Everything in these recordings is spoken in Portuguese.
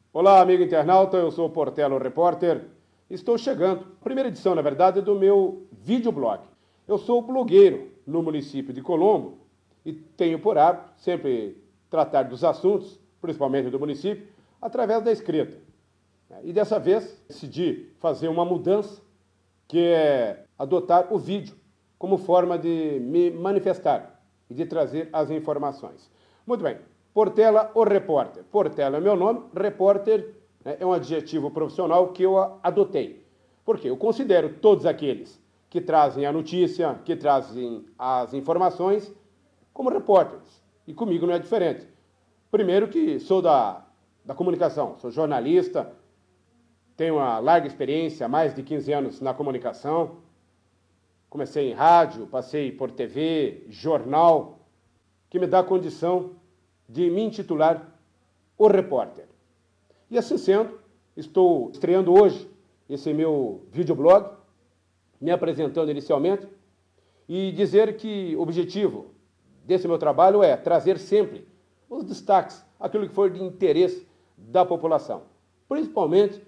Olá, amigo internauta, eu sou o Portela, o repórter. Estou chegando, primeira edição, na verdade, do meu videoblog. Eu sou blogueiro no município de Colombo e tenho por hábito sempre tratar dos assuntos, principalmente do município, através da escrita. E dessa vez decidi fazer uma mudança, que é adotar o vídeo como forma de me manifestar e de trazer as informações. Muito bem, Portela, o repórter. Portela é meu nome, repórter é um adjetivo profissional que eu adotei. Porque eu considero todos aqueles que trazem a notícia, que trazem as informações, como repórteres. E comigo não é diferente. Primeiro que sou da comunicação, sou jornalista, tenho uma larga experiência, mais de 15 anos na comunicação. Comecei em rádio, passei por TV, jornal, que me dá a condição de me intitular o repórter. E assim sendo, estou estreando hoje esse meu videoblog, me apresentando inicialmente, e dizer que o objetivo desse meu trabalho é trazer sempre os destaques, aquilo que for de interesse da população, principalmente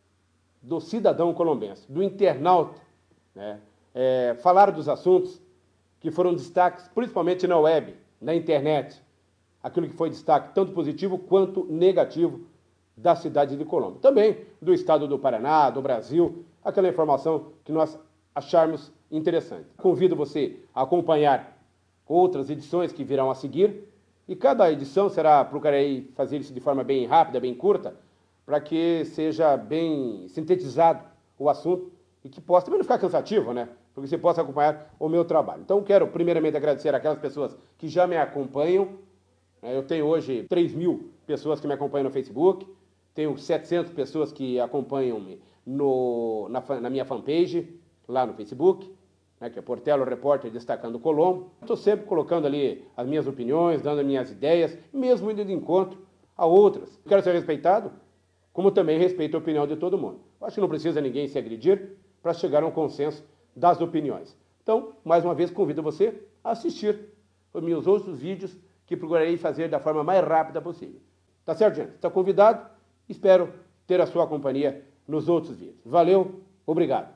do cidadão colombense, do internauta, né? Falar dos assuntos que foram destaques, principalmente na web, na internet, aquilo que foi destaque tanto positivo quanto negativo da cidade de Colombo. Também do estado do Paraná, do Brasil, aquela informação que nós acharmos interessante. Convido você a acompanhar outras edições que virão a seguir, e cada edição procurarei fazer isso de forma bem rápida, bem curta, para que seja bem sintetizado o assunto e que possa também não ficar cansativo, né? Porque você possa acompanhar o meu trabalho. Então, quero primeiramente agradecer aquelas pessoas que já me acompanham. Eu tenho hoje 3.000 pessoas que me acompanham no Facebook, tenho 700 pessoas que acompanham-me na minha fanpage, lá no Facebook, né, que é Portela, o repórter destacando Colombo. Estou sempre colocando ali as minhas opiniões, dando as minhas ideias, mesmo indo de encontro a outras. Quero ser respeitado, como também respeito a opinião de todo mundo. Acho que não precisa ninguém se agredir para chegar a um consenso das opiniões. Então, mais uma vez, convido você a assistir os meus outros vídeos que procurarei fazer da forma mais rápida possível. Tá certo, gente? Está convidado? Espero ter a sua companhia nos outros vídeos. Valeu, obrigado.